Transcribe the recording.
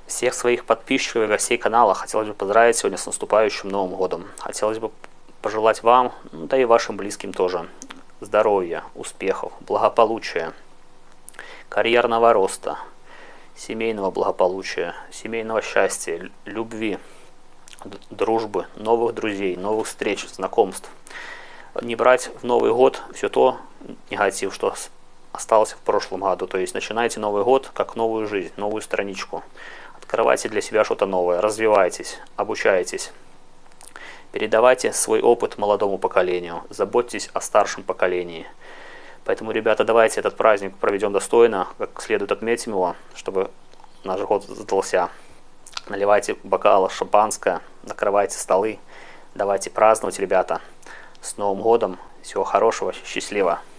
Всех своих подписчиков и гостей канала хотелось бы поздравить сегодня с наступающим Новым годом. Хотелось бы пожелать вам, да и вашим близким тоже, здоровья, успехов, благополучия, карьерного роста, семейного благополучия, семейного счастья, любви, дружбы, новых друзей, новых встреч, знакомств. Не брать в Новый год все то, негатив, что осталось в прошлом году. То есть начинайте Новый год как новую жизнь, новую страничку. Открывайте для себя что-то новое, развивайтесь, обучайтесь. Передавайте свой опыт молодому поколению, заботьтесь о старшем поколении. Поэтому, ребята, давайте этот праздник проведем достойно, как следует отметим его, чтобы наш год задался. Наливайте бокалы шампанское, накрывайте столы, давайте праздновать, ребята. С Новым годом, всего хорошего, счастливо!